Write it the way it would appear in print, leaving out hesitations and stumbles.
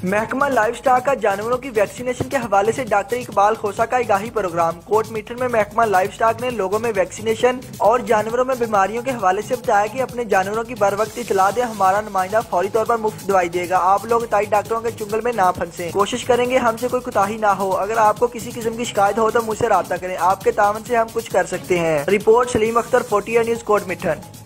महकमा live stock का जानवरों की वैक्सीनेशन के हवाले से डॉक्टर इकबाल खोसा का आगाही प्रोग्राम। कोट मिठन में महकमा लाइव स्टॉक ने लोगों में वैक्सीनेशन और जानवरों में बीमारियों के हवाले से बताया कि अपने जानवरों की बर वक्त इतला दें, हमारा नुमाइंदा फौरी तौर पर मुफ्त दवाई देगा। आप लोग ताई डॉक्टरों के चुंगल में ना फंसे, कोशिश करेंगे हमसे कोई कुताही ना हो। अगर आपको किसी किस्म की शिकायत हो तो मुझसे राब्ता करें, आपके तावन से हम कुछ कर सकते हैं। Report Salim Akhtar, 40 news, Kot Mithan.